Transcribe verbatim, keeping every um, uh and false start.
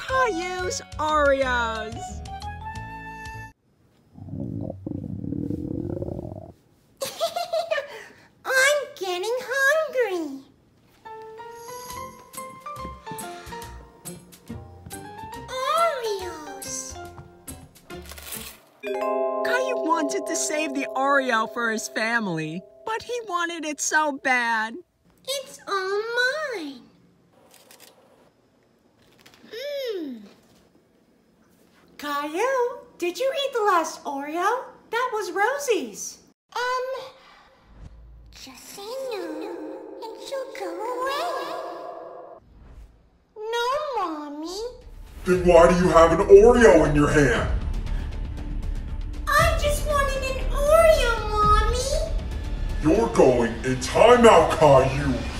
Caillou's Oreos. I'm getting hungry. Oreos. Caillou wanted to save the Oreo for his family, but he wanted it so bad. It's all mine. Mmm. Caillou, did you eat the last Oreo? That was Rosie's. Um, just say no, and she'll go away. No, Mommy. Then why do you have an Oreo in your hand? I just wanted an Oreo, Mommy. You're going in timeout, Caillou.